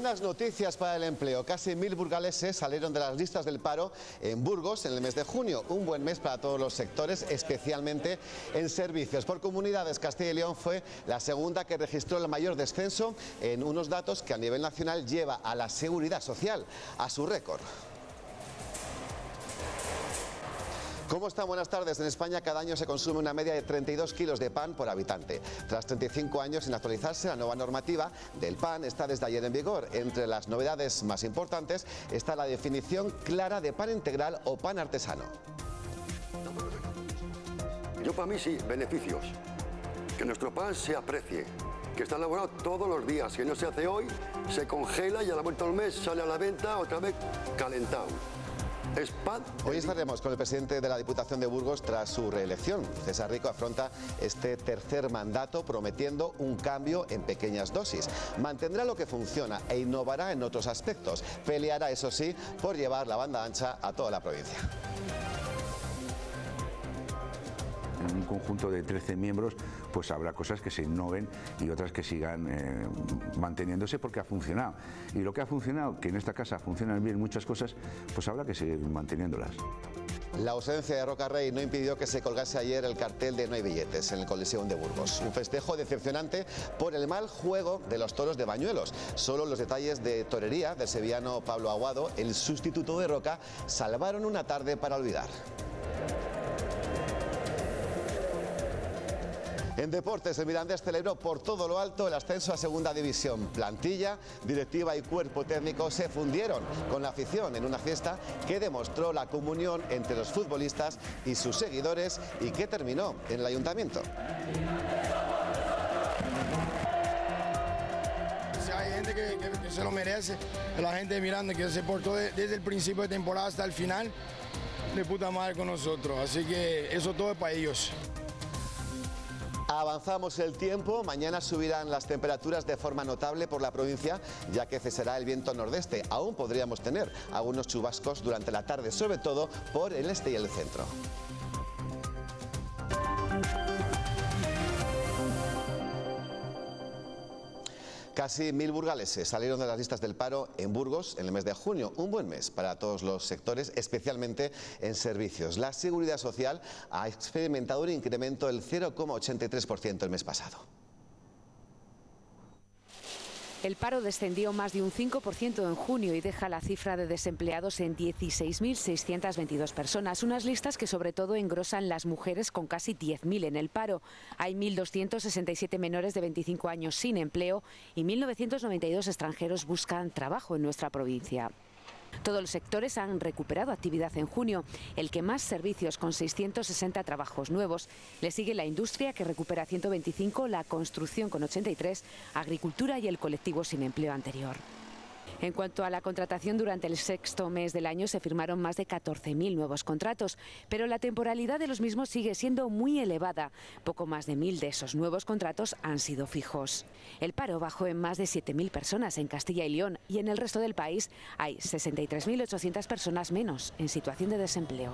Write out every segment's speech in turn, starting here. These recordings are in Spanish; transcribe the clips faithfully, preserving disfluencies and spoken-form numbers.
buenas noticias para el empleo. Casi mil burgaleses salieron de las listas del paro en Burgos en el mes de junio. Un buen mes para todos los sectores, especialmente en servicios. Por comunidades, Castilla y León fue la segunda que registró el mayor descenso en unos datos que a nivel nacional lleva a la seguridad social a su récord. ¿Cómo están? Buenas tardes. En España cada año se consume una media de treinta y dos kilos de pan por habitante. Tras treinta y cinco años sin actualizarse, la nueva normativa del pan está desde ayer en vigor. Entre las novedades más importantes está la definición clara de pan integral o pan artesano. Yo para mí sí, beneficios. Que nuestro pan se aprecie, que está elaborado todos los días, que no se hace hoy, se congela y a la vuelta del mes sale a la venta otra vez calentado. Es pan. Hoy estaremos con el presidente de la Diputación de Burgos tras su reelección. César Rico afronta este tercer mandato prometiendo un cambio en pequeñas dosis. Mantendrá lo que funciona e innovará en otros aspectos. Peleará, eso sí, por llevar la banda ancha a toda la provincia. En un conjunto de trece miembros, pues habrá cosas que se innoven y otras que sigan eh, manteniéndose porque ha funcionado. Y lo que ha funcionado, que en esta casa funcionan bien muchas cosas, pues habrá que seguir manteniéndolas. La ausencia de Roca Rey no impidió que se colgase ayer el cartel de No hay billetes en el Coliseum de Burgos. Un festejo decepcionante por el mal juego de los toros de Bañuelos. Solo los detalles de torería del sevillano Pablo Aguado, el sustituto de Roca, salvaron una tarde para olvidar. En deportes, el Mirandés celebró por todo lo alto el ascenso a segunda división. Plantilla, directiva y cuerpo técnico se fundieron con la afición en una fiesta que demostró la comunión entre los futbolistas y sus seguidores y que terminó en el ayuntamiento. Si hay gente que, que, que se lo merece, la gente de Miranda que se portó de, desde el principio de temporada hasta el final de puta madre con nosotros, así que eso todo es para ellos. Avanzamos el tiempo, mañana subirán las temperaturas de forma notable por la provincia, ya que cesará el viento nordeste. Aún podríamos tener algunos chubascos durante la tarde, sobre todo por el este y el centro. Casi mil burgaleses salieron de las listas del paro en Burgos en el mes de junio. Un buen mes para todos los sectores, especialmente en servicios. La seguridad social ha experimentado un incremento del cero coma ochenta y tres por ciento el mes pasado. El paro descendió más de un cinco por ciento en junio y deja la cifra de desempleados en dieciséis mil seiscientas veintidós personas. Unas listas que sobre todo engrosan las mujeres con casi diez mil en el paro. Hay mil doscientos sesenta y siete menores de veinticinco años sin empleo y mil novecientos noventa y dos extranjeros buscan trabajo en nuestra provincia. Todos los sectores han recuperado actividad en junio. El que más servicios, con seiscientos sesenta trabajos nuevos. Le sigue la industria, que recupera ciento veinticinco, la construcción con ochenta y tres, agricultura y el colectivo sin empleo anterior. En cuanto a la contratación, durante el sexto mes del año se firmaron más de catorce mil nuevos contratos, pero la temporalidad de los mismos sigue siendo muy elevada. Poco más de mil de esos nuevos contratos han sido fijos. El paro bajó en más de siete mil personas en Castilla y León y en el resto del país hay sesenta y tres mil ochocientas personas menos en situación de desempleo.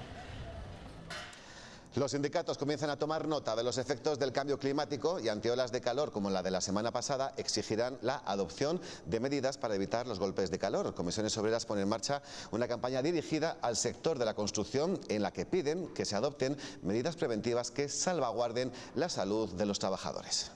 Los sindicatos comienzan a tomar nota de los efectos del cambio climático y ante olas de calor como la de la semana pasada exigirán la adopción de medidas para evitar los golpes de calor. Comisiones Obreras pone en marcha una campaña dirigida al sector de la construcción en la que piden que se adopten medidas preventivas que salvaguarden la salud de los trabajadores.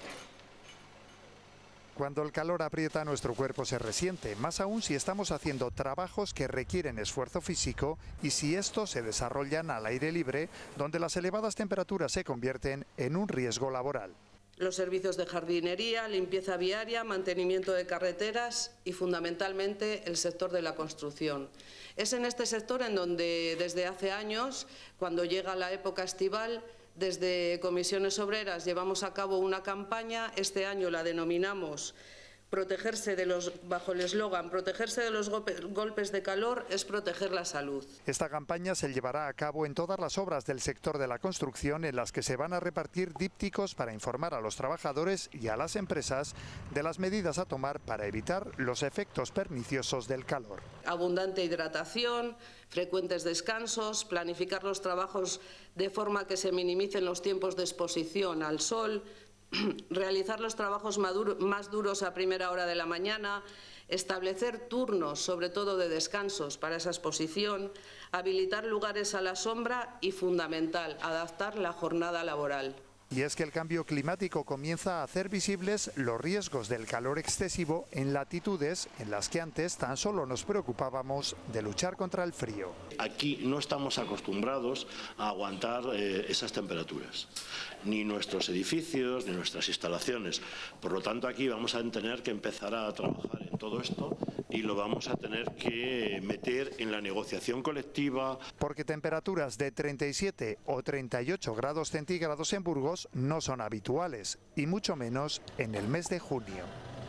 Cuando el calor aprieta, nuestro cuerpo se resiente, más aún si estamos haciendo trabajos que requieren esfuerzo físico y si estos se desarrollan al aire libre, donde las elevadas temperaturas se convierten en un riesgo laboral. Los servicios de jardinería, limpieza viaria, mantenimiento de carreteras y fundamentalmente el sector de la construcción. Es en este sector en donde desde hace años, cuando llega la época estival, desde Comisiones Obreras llevamos a cabo una campaña. Este año la denominamos Protegerse de los, bajo el eslogan protegerse de los golpes de calor es proteger la salud. Esta campaña se llevará a cabo en todas las obras del sector de la construcción, en las que se van a repartir dípticos para informar a los trabajadores y a las empresas de las medidas a tomar para evitar los efectos perniciosos del calor. Abundante hidratación, frecuentes descansos, planificar los trabajos de forma que se minimicen los tiempos de exposición al sol, realizar los trabajos más duros a primera hora de la mañana, establecer turnos, sobre todo de descansos para esa exposición, habilitar lugares a la sombra y, fundamental, adaptar la jornada laboral. Y es que el cambio climático comienza a hacer visibles los riesgos del calor excesivo en latitudes en las que antes tan solo nos preocupábamos de luchar contra el frío. Aquí no estamos acostumbrados a aguantar eh, esas temperaturas, ni nuestros edificios, ni nuestras instalaciones. Por lo tanto, aquí vamos a tener que empezar a trabajar en todo esto y lo vamos a tener que meter en la negociación colectiva. Porque temperaturas de treinta y siete o treinta y ocho grados centígrados en Burgos no son habituales, y mucho menos en el mes de junio.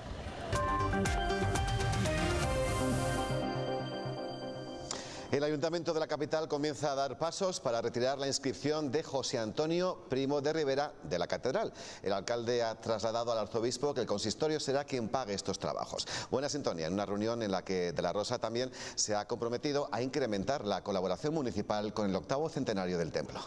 El Ayuntamiento de la capital comienza a dar pasos para retirar la inscripción de José Antonio Primo de Rivera de la Catedral. El alcalde ha trasladado al arzobispo que el consistorio será quien pague estos trabajos. Buena sintonía en una reunión en la que De la Rosa también se ha comprometido a incrementar la colaboración municipal con el octavo centenario del templo.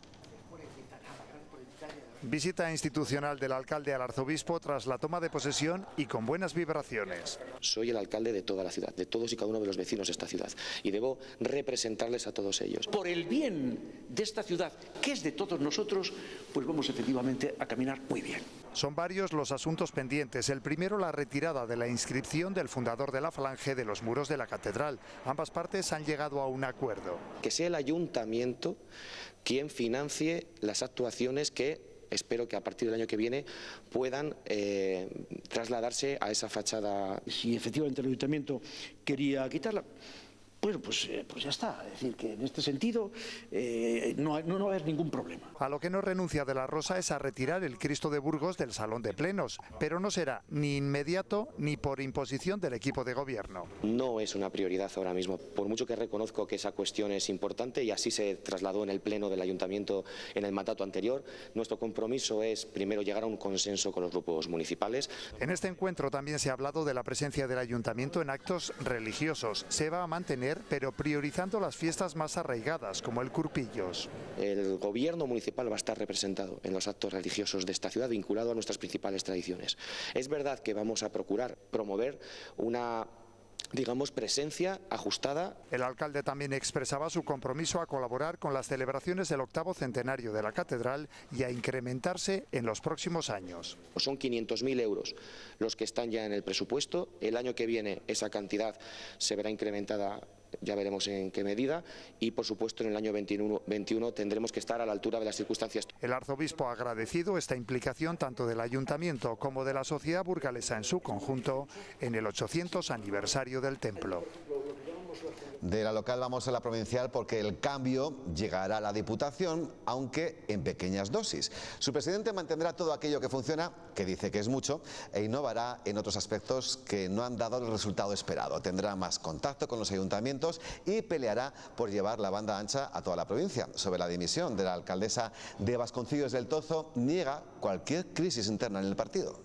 Visita institucional del alcalde al arzobispo tras la toma de posesión y con buenas vibraciones. Soy el alcalde de toda la ciudad, de todos y cada uno de los vecinos de esta ciudad, y debo representarles a todos ellos. Por el bien de esta ciudad, que es de todos nosotros, pues vamos efectivamente a caminar muy bien. Son varios los asuntos pendientes. El primero, la retirada de la inscripción del fundador de la Falange de los muros de la catedral. Ambas partes han llegado a un acuerdo. Que sea el ayuntamiento quien financie las actuaciones que espero que a partir del año que viene puedan eh, trasladarse a esa fachada. Si efectivamente el ayuntamiento quería quitarla, bueno, pues, eh, pues ya está. Es decir, que en este sentido eh, no, no, no va a haber ningún problema. A lo que no renuncia De la Rosa es a retirar el Cristo de Burgos del Salón de Plenos, pero no será ni inmediato ni por imposición del equipo de gobierno. No es una prioridad ahora mismo, por mucho que reconozco que esa cuestión es importante y así se trasladó en el pleno del ayuntamiento en el mandato anterior. Nuestro compromiso es primero llegar a un consenso con los grupos municipales. En este encuentro también se ha hablado de la presencia del ayuntamiento en actos religiosos. Se va a mantener, pero priorizando las fiestas más arraigadas, como el Curpillos. El gobierno municipal va a estar representado en los actos religiosos de esta ciudad, vinculado a nuestras principales tradiciones. Es verdad que vamos a procurar promover una, digamos, presencia ajustada. El alcalde también expresaba su compromiso a colaborar con las celebraciones del octavo centenario de la catedral y a incrementarse en los próximos años. Son quinientos mil euros los que están ya en el presupuesto. El año que viene esa cantidad se verá incrementada, ya veremos en qué medida, y por supuesto en el año veintiuno, veintiuno tendremos que estar a la altura de las circunstancias. El arzobispo ha agradecido esta implicación tanto del ayuntamiento como de la sociedad burgalesa en su conjunto en el ochocientos aniversario del templo. De la local vamos a la provincial porque el cambio llegará a la Diputación, aunque en pequeñas dosis. Su presidente mantendrá todo aquello que funciona, que dice que es mucho, e innovará en otros aspectos que no han dado el resultado esperado. Tendrá más contacto con los ayuntamientos y peleará por llevar la banda ancha a toda la provincia. Sobre la dimisión de la alcaldesa de Vasconcillos del Tozo, niega cualquier crisis interna en el partido.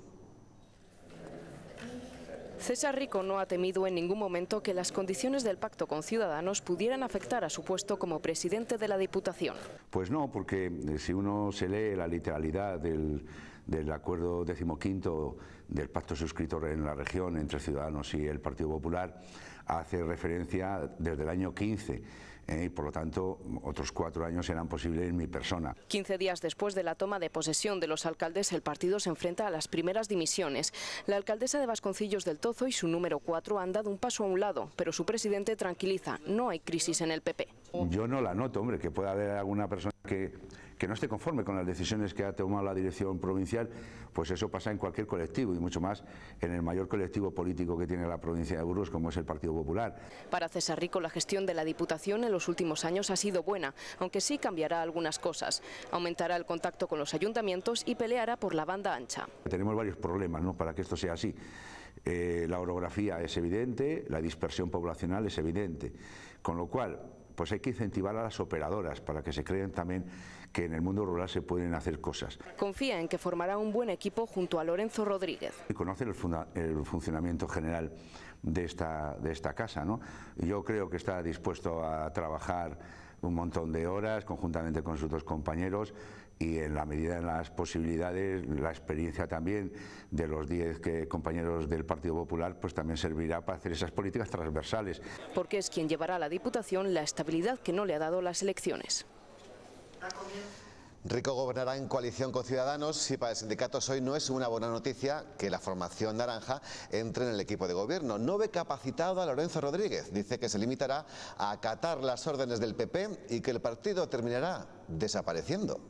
César Rico no ha temido en ningún momento que las condiciones del pacto con Ciudadanos pudieran afectar a su puesto como presidente de la Diputación. Pues no, porque si uno se lee la literalidad del, del acuerdo decimoquinto del pacto suscrito en la región entre Ciudadanos y el Partido Popular, hace referencia desde el año quince. Eh, y por lo tanto otros cuatro años serán posibles en mi persona. quince días después de la toma de posesión de los alcaldes, el partido se enfrenta a las primeras dimisiones. La alcaldesa de Vasconcillos del Tozo y su número cuatro han dado un paso a un lado, pero su presidente tranquiliza, no hay crisis en el P P. Yo no la noto, hombre, que pueda haber alguna persona que, que no esté conforme con las decisiones que ha tomado la dirección provincial, pues eso pasa en cualquier colectivo y mucho más en el mayor colectivo político que tiene la provincia de Burgos, como es el Partido Popular. Para César Rico, la gestión de la Diputación en los últimos años ha sido buena, aunque sí cambiará algunas cosas. Aumentará el contacto con los ayuntamientos y peleará por la banda ancha. Tenemos varios problemas, ¿no?, para que esto sea así. Eh, la orografía es evidente, la dispersión poblacional es evidente, con lo cual pues hay que incentivar a las operadoras para que se creen también que en el mundo rural se pueden hacer cosas. Confía en que formará un buen equipo junto a Lorenzo Rodríguez. Y conoce el, el funcionamiento general de esta, de esta casa, ¿no? Yo creo que está dispuesto a trabajar un montón de horas conjuntamente con sus dos compañeros y en la medida de las posibilidades, la experiencia también de los diez compañeros del Partido Popular, pues también servirá para hacer esas políticas transversales. Porque es quien llevará a la Diputación la estabilidad que no le ha dado las elecciones. Rico gobernará en coalición con Ciudadanos y para el sindicato S O I no es una buena noticia que la formación naranja entre en el equipo de gobierno. No ve capacitado a Lorenzo Rodríguez. Dice que se limitará a acatar las órdenes del P P y que el partido terminará desapareciendo.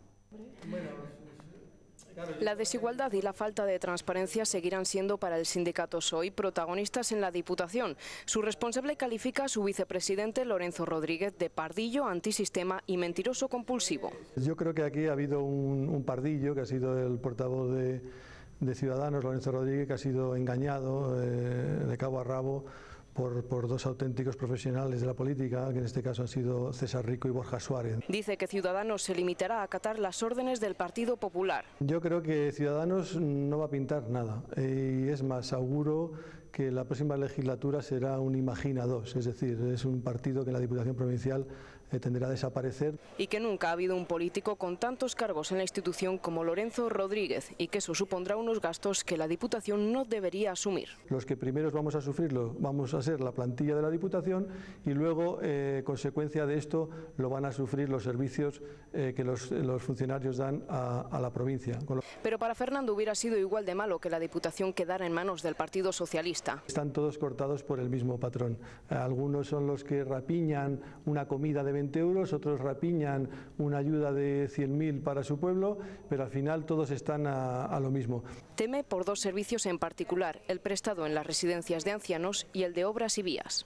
La desigualdad y la falta de transparencia seguirán siendo para el sindicato S O I protagonistas en la Diputación. Su responsable califica a su vicepresidente Lorenzo Rodríguez de pardillo, antisistema y mentiroso compulsivo. Yo creo que aquí ha habido un, un pardillo que ha sido el portavoz de, de Ciudadanos, Lorenzo Rodríguez, que ha sido engañado eh, de cabo a rabo Por, por dos auténticos profesionales de la política, que en este caso han sido César Rico y Borja Suárez. Dice que Ciudadanos se limitará a acatar las órdenes del Partido Popular. Yo creo que Ciudadanos no va a pintar nada, y es más, auguro que la próxima legislatura será un Imagina dos, es decir, es un partido que en la Diputación Provincial eh, tenderá a desaparecer. Y que nunca ha habido un político con tantos cargos en la institución como Lorenzo Rodríguez, y que eso supondrá unos gastos que la Diputación no debería asumir. Los que primeros vamos a sufrirlo vamos a ser la plantilla de la Diputación y luego, eh, consecuencia de esto, lo van a sufrir los servicios eh, que los, los funcionarios dan a, a la provincia. Pero para Fernando hubiera sido igual de malo que la Diputación quedara en manos del Partido Socialista. Están todos cortados por el mismo patrón. Algunos son los que rapiñan una comida de veinte euros, otros rapiñan una ayuda de cien mil para su pueblo, pero al final todos están a, a lo mismo. Teme por dos servicios en particular, el prestado en las residencias de ancianos y el de obras y vías.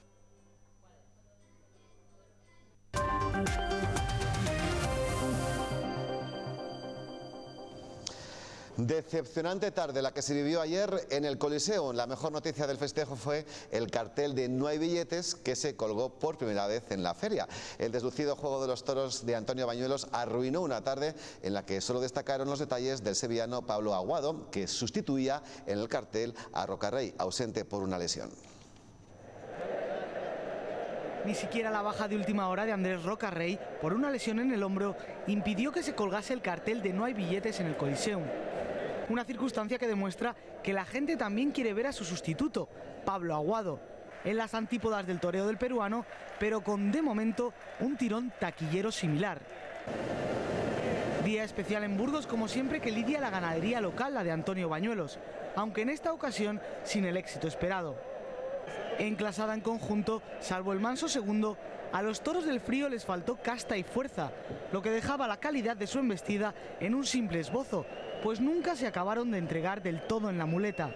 Decepcionante tarde la que se vivió ayer en el Coliseo. La mejor noticia del festejo fue el cartel de No hay billetes que se colgó por primera vez en la feria. El deslucido juego de los toros de Antonio Bañuelos arruinó una tarde en la que solo destacaron los detalles del sevillano Pablo Aguado, que sustituía en el cartel a Rocarrey, ausente por una lesión. Ni siquiera la baja de última hora de Andrés Rocarrey por una lesión en el hombro impidió que se colgase el cartel de No hay billetes en el Coliseum. Una circunstancia que demuestra que la gente también quiere ver a su sustituto, Pablo Aguado, en las antípodas del toreo del peruano, pero con de momento un tirón taquillero similar. Día especial en Burgos, como siempre, que lidia la ganadería local, la de Antonio Bañuelos, aunque en esta ocasión sin el éxito esperado. Enclasada en conjunto, salvo el manso segundo, a los toros del Frío les faltó casta y fuerza, lo que dejaba la calidad de su embestida en un simple esbozo, pues nunca se acabaron de entregar del todo en la muleta.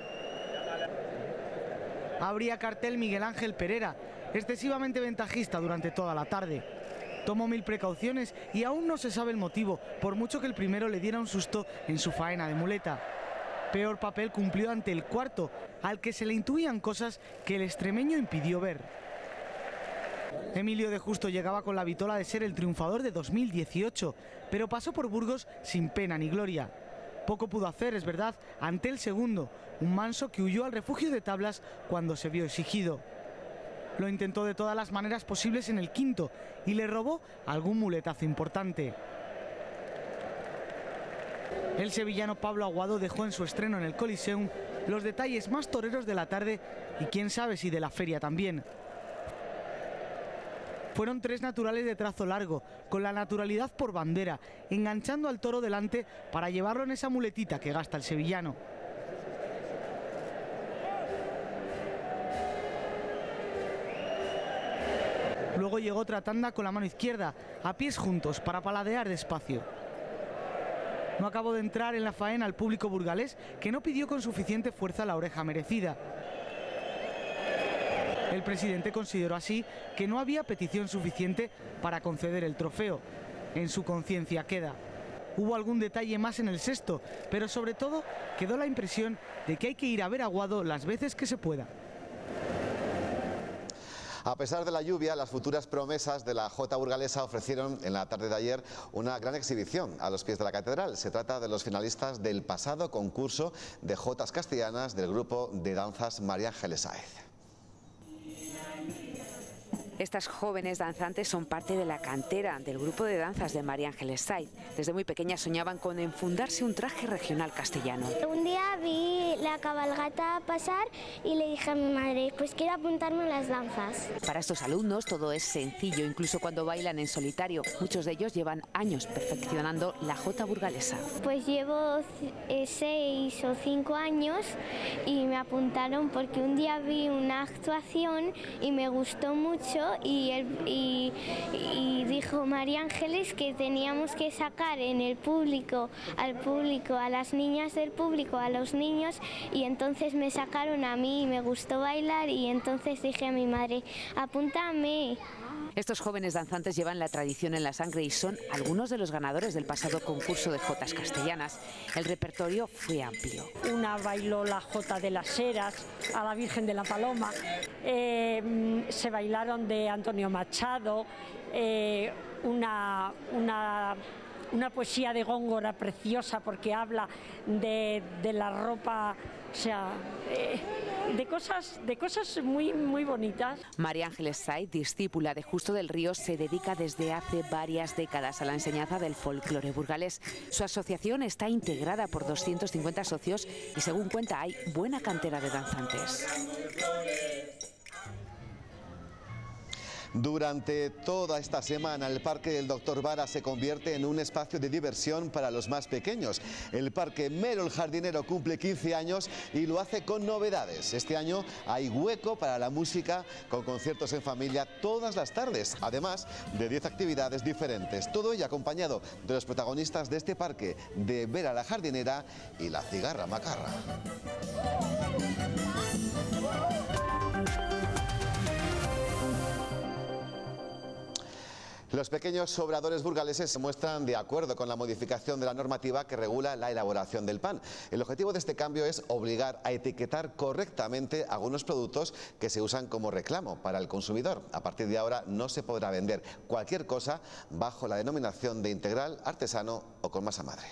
Abría cartel Miguel Ángel Pereira, excesivamente ventajista durante toda la tarde. Tomó mil precauciones y aún no se sabe el motivo, por mucho que el primero le diera un susto en su faena de muleta. Peor papel cumplió ante el cuarto, al que se le intuían cosas que el extremeño impidió ver. Emilio de Justo llegaba con la vitola de ser el triunfador de dos mil dieciocho, pero pasó por Burgos sin pena ni gloria. Poco pudo hacer, es verdad, ante el segundo, un manso que huyó al refugio de tablas cuando se vio exigido. Lo intentó de todas las maneras posibles en el quinto y le robó algún muletazo importante. El sevillano Pablo Aguado dejó en su estreno en el Coliseum los detalles más toreros de la tarde y quién sabe si de la feria también. Fueron tres naturales de trazo largo, con la naturalidad por bandera, enganchando al toro delante para llevarlo en esa muletita que gasta el sevillano. Luego llegó otra tanda con la mano izquierda, a pies juntos, para paladear despacio. No acabó de entrar en la faena al público burgalés, que no pidió con suficiente fuerza la oreja merecida. El presidente consideró así que no había petición suficiente para conceder el trofeo. En su conciencia queda. Hubo algún detalle más en el sexto, pero sobre todo quedó la impresión de que hay que ir a ver a Aguado las veces que se pueda. A pesar de la lluvia, las futuras promesas de la Jota burgalesa ofrecieron en la tarde de ayer una gran exhibición a los pies de la catedral. Se trata de los finalistas del pasado concurso de jotas castellanas del grupo de danzas María Ángeles Sáez. Estas jóvenes danzantes son parte de la cantera del grupo de danzas de María Ángeles Saiz. Desde muy pequeñas soñaban con enfundarse un traje regional castellano. Un día vi la cabalgata pasar y le dije a mi madre, pues quiero apuntarme a las danzas. Para estos alumnos todo es sencillo, incluso cuando bailan en solitario. Muchos de ellos llevan años perfeccionando la jota burgalesa. Pues llevo eh, seis o cinco años y me apuntaron porque un día vi una actuación y me gustó mucho. Y, el, y, y dijo María Ángeles que teníamos que sacar en el público, al público, a las niñas del público, a los niños, y entonces me sacaron a mí y me gustó bailar y entonces dije a mi madre, apúntame. Estos jóvenes danzantes llevan la tradición en la sangre y son algunos de los ganadores del pasado concurso de jotas castellanas. El repertorio fue amplio. Una bailó la jota de las Heras, a la Virgen de la Paloma, eh, se bailaron de Antonio Machado, eh, una, una, una poesía de Góngora preciosa porque habla de, de la ropa, o sea, eh, de cosas, de cosas muy, muy bonitas. María Ángeles Saiz, discípula de Justo del Río, se dedica desde hace varias décadas a la enseñanza del folclore burgalés. Su asociación está integrada por doscientos cincuenta socios y, según cuenta, hay buena cantera de danzantes. Durante toda esta semana el Parque del Doctor Vara se convierte en un espacio de diversión para los más pequeños. El Parque Mero el Jardinero cumple quince años y lo hace con novedades. Este año hay hueco para la música con conciertos en familia todas las tardes, además de diez actividades diferentes. Todo ello acompañado de los protagonistas de este parque, de Vera la Jardinera y la Cigarra Macarra. Los pequeños obradores burgaleses se muestran de acuerdo con la modificación de la normativa que regula la elaboración del pan. El objetivo de este cambio es obligar a etiquetar correctamente algunos productos que se usan como reclamo para el consumidor. A partir de ahora no se podrá vender cualquier cosa bajo la denominación de integral, artesano o con masa madre.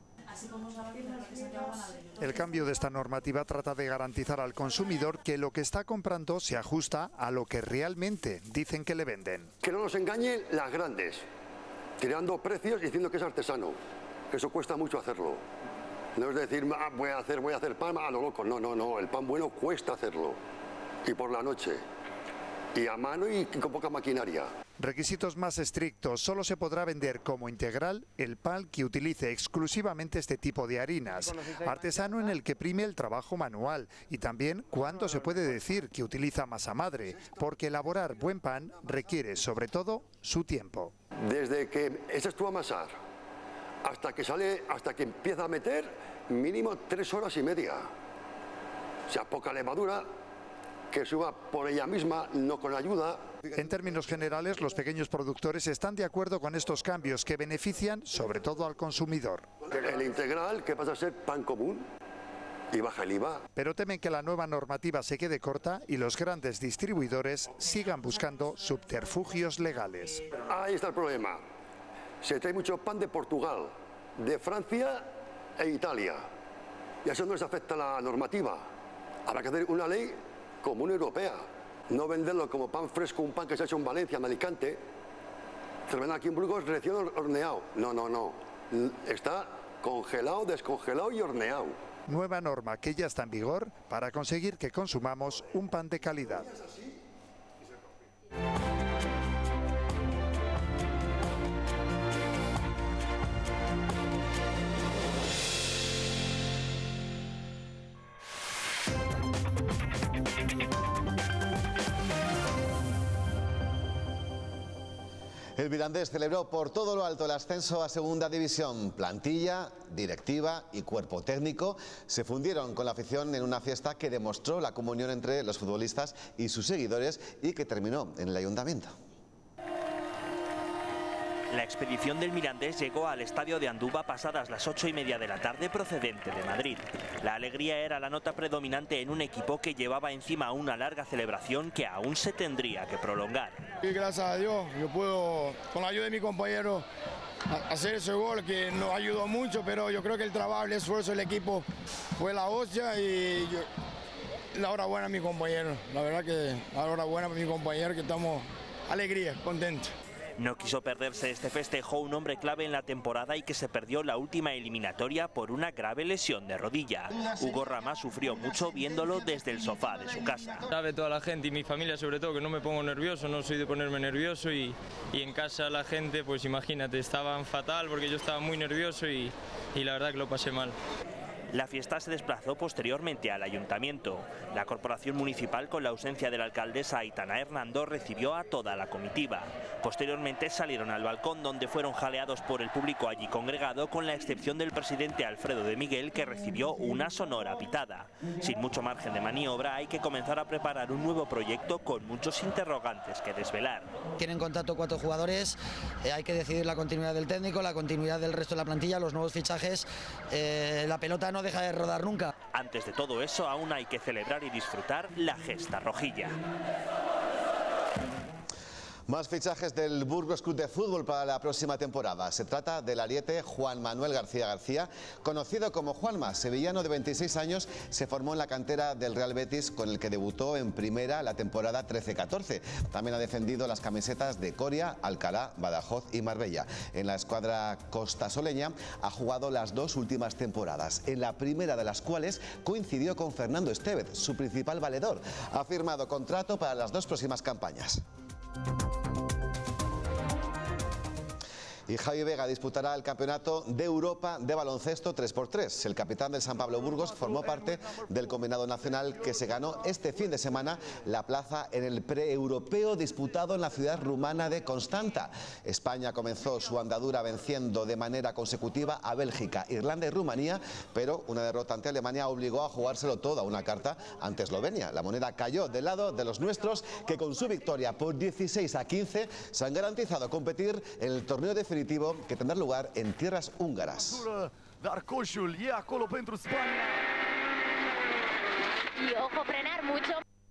El cambio de esta normativa trata de garantizar al consumidor que lo que está comprando se ajusta a lo que realmente dicen que le venden. Que no nos engañen las grandes, tirando precios y diciendo que es artesano, que eso cuesta mucho hacerlo. No es decir, ah, voy a hacer, voy a hacer pan a lo loco. No, no, no, el pan bueno cuesta hacerlo. Y por la noche. Y a mano y con poca maquinaria. Requisitos más estrictos. Solo se podrá vender como integral el pan que utilice exclusivamente este tipo de harinas. Artesano en el que prime el trabajo manual. Y también cuándo se puede decir que utiliza masa madre. Porque elaborar buen pan requiere sobre todo su tiempo. Desde que echas tú a amasar hasta que sale, hasta que empieza a meter, mínimo tres horas y media. O sea, poca levadura, que suba por ella misma, no con ayuda. En términos generales, los pequeños productores están de acuerdo con estos cambios que benefician sobre todo al consumidor. El integral, que pasa a ser pan común, y baja el I V A. Pero temen que la nueva normativa se quede corta y los grandes distribuidores sigan buscando subterfugios legales. Ahí está el problema. Se trae mucho pan de Portugal, de Francia e Italia. Y a eso no les afecta la normativa. Habrá que hacer una ley común europea, no venderlo como pan fresco, un pan que se ha hecho en Valencia, en Alicante, se lo venden aquí en Burgos recién horneado. No, no, no, está congelado, descongelado y horneado. Nueva norma que ya está en vigor para conseguir que consumamos un pan de calidad. El Mirandés celebró por todo lo alto el ascenso a Segunda División. Plantilla, directiva y cuerpo técnico se fundieron con la afición en una fiesta que demostró la comunión entre los futbolistas y sus seguidores y que terminó en el ayuntamiento. La expedición del Mirandés llegó al estadio de Anduba pasadas las ocho y media de la tarde procedente de Madrid. La alegría era la nota predominante en un equipo que llevaba encima una larga celebración que aún se tendría que prolongar. Y gracias a Dios yo puedo, con la ayuda de mi compañero, hacer ese gol que nos ayudó mucho, pero yo creo que el trabajo, el esfuerzo del equipo fue la hostia y yo, la enhorabuena a mi compañero. La verdad que la enhorabuena a mi compañero que estamos alegría, contento. No quiso perderse este festejo un hombre clave en la temporada y que se perdió la última eliminatoria por una grave lesión de rodilla. Hugo Rama sufrió mucho viéndolo desde el sofá de su casa. Sabe toda la gente y mi familia sobre todo que no me pongo nervioso, no soy de ponerme nervioso y, y en casa la gente, pues imagínate, estaban fatal porque yo estaba muy nervioso y, y la verdad que lo pasé mal. La fiesta se desplazó posteriormente al ayuntamiento. La corporación municipal, con la ausencia de la alcaldesa Aitana Hernando, recibió a toda la comitiva. Posteriormente salieron al balcón, donde fueron jaleados por el público allí congregado, con la excepción del presidente Alfredo de Miguel, que recibió una sonora pitada. Sin mucho margen de maniobra, hay que comenzar a preparar un nuevo proyecto con muchos interrogantes que desvelar. Tienen contacto cuatro jugadores, eh, hay que decidir la continuidad del técnico, la continuidad del resto de la plantilla, los nuevos fichajes, eh, la pelota no deja de rodar nunca. Antes de todo eso, aún hay que celebrar y disfrutar la gesta rojilla. Más fichajes del Burgos Club de Fútbol para la próxima temporada. Se trata del ariete Juan Manuel García García, conocido como Juanma. Sevillano de veintiséis años, se formó en la cantera del Real Betis, con el que debutó en primera la temporada trece catorce. También ha defendido las camisetas de Coria, Alcalá, Badajoz y Marbella. En la escuadra costasoleña ha jugado las dos últimas temporadas, en la primera de las cuales coincidió con Fernando Estevez, su principal valedor. Ha firmado contrato para las dos próximas campañas. Y Javi Vega disputará el Campeonato de Europa de baloncesto tres por tres. El capitán del San Pablo Burgos formó parte del combinado nacional que se ganó este fin de semana la plaza en el pre-europeo disputado en la ciudad rumana de Constanta. España comenzó su andadura venciendo de manera consecutiva a Bélgica, Irlanda y Rumanía, pero una derrota ante Alemania obligó a jugárselo todo a una carta ante Eslovenia. La moneda cayó del lado de los nuestros, que con su victoria por dieciséis a quince se han garantizado competir en el torneo definitivo que tendrá lugar en tierras húngaras. Dar coșul e acolo pentru Spania. Y ojo, frenar mucho.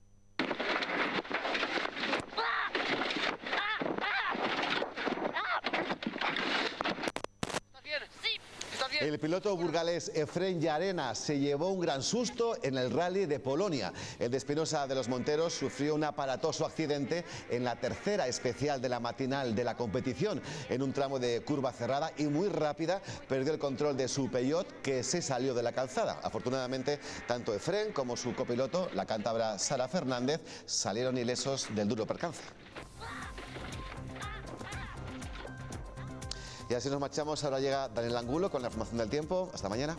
El piloto burgalés Efrén Llarena se llevó un gran susto en el Rally de Polonia. El de Espinosa de los Monteros sufrió un aparatoso accidente en la tercera especial de la matinal de la competición. En un tramo de curva cerrada y muy rápida perdió el control de su Peugeot, que se salió de la calzada. Afortunadamente, tanto Efrén como su copiloto, la cántabra Sara Fernández, salieron ilesos del duro percance. Y así nos marchamos. Ahora llega Daniel Angulo con la información del tiempo. Hasta mañana.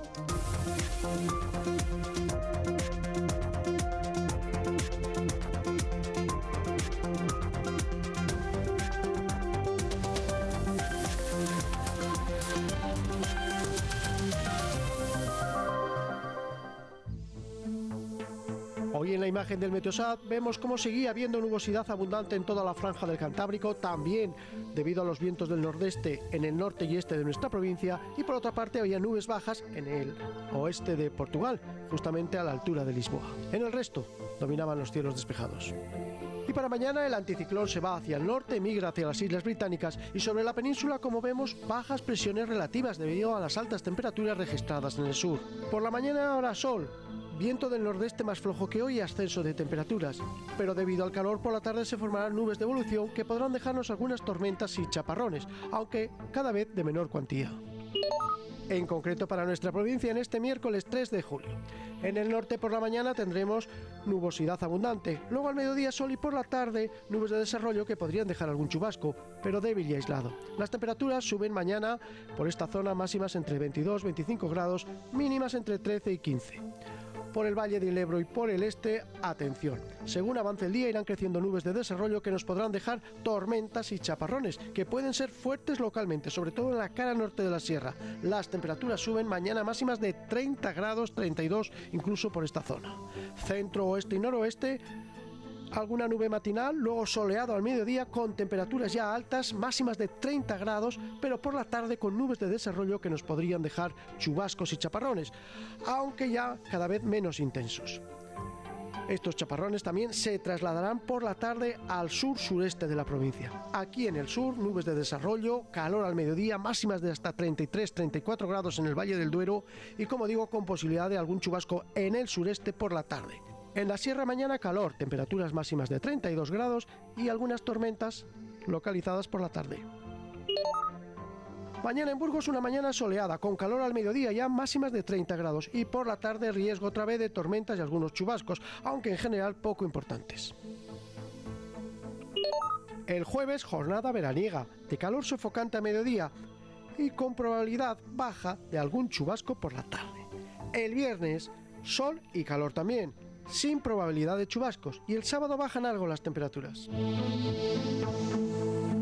Hoy en la imagen del Meteosat vemos cómo seguía habiendo nubosidad abundante en toda la franja del Cantábrico, también debido a los vientos del nordeste en el norte y este de nuestra provincia, y por otra parte había nubes bajas en el oeste de Portugal, justamente a la altura de Lisboa. En el resto dominaban los cielos despejados. Y para mañana el anticiclón se va hacia el norte, migra hacia las Islas Británicas y sobre la península, como vemos, bajas presiones relativas debido a las altas temperaturas registradas en el sur. Por la mañana habrá sol, viento del nordeste más flojo que hoy y ascenso de temperaturas, pero debido al calor por la tarde se formarán nubes de evolución que podrán dejarnos algunas tormentas y chaparrones, aunque cada vez de menor cuantía. En concreto para nuestra provincia en este miércoles tres de julio. En el norte por la mañana tendremos nubosidad abundante, luego al mediodía sol y por la tarde nubes de desarrollo que podrían dejar algún chubasco, pero débil y aislado. Las temperaturas suben mañana por esta zona, máximas entre veintidós y veinticinco grados, mínimas entre trece y quince. Por el Valle del Ebro y por el este, atención. Según avance el día irán creciendo nubes de desarrollo que nos podrán dejar tormentas y chaparrones, que pueden ser fuertes localmente, sobre todo en la cara norte de la sierra. Las temperaturas suben mañana máximas de treinta grados, treinta y dos incluso por esta zona. Centro, oeste y noroeste, alguna nube matinal, luego soleado al mediodía con temperaturas ya altas, máximas de treinta grados, pero por la tarde con nubes de desarrollo que nos podrían dejar chubascos y chaparrones, aunque ya cada vez menos intensos. Estos chaparrones también se trasladarán por la tarde al sur-sureste de la provincia. Aquí en el sur, nubes de desarrollo, calor al mediodía, máximas de hasta treinta y tres a treinta y cuatro grados en el Valle del Duero y, como digo, con posibilidad de algún chubasco en el sureste por la tarde. En la sierra mañana calor, temperaturas máximas de treinta y dos grados y algunas tormentas localizadas por la tarde. Mañana en Burgos una mañana soleada, con calor al mediodía, ya máximas de treinta grados, y por la tarde riesgo otra vez de tormentas y algunos chubascos, aunque en general poco importantes. El jueves jornada veraniega, de calor sofocante a mediodía y con probabilidad baja de algún chubasco por la tarde. El viernes sol y calor también, sin probabilidad de chubascos, y el sábado bajan algo las temperaturas.